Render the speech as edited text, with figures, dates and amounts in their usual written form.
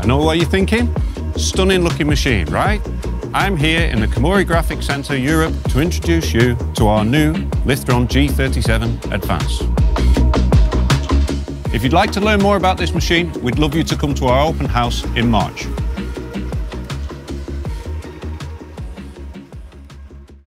I know what you're thinking. Stunning looking machine, right? I'm here in the Komori Graphic Center, Europe, to introduce you to our new Lithron G37 Advance. If you'd like to learn more about this machine, we'd love you to come to our open house in March.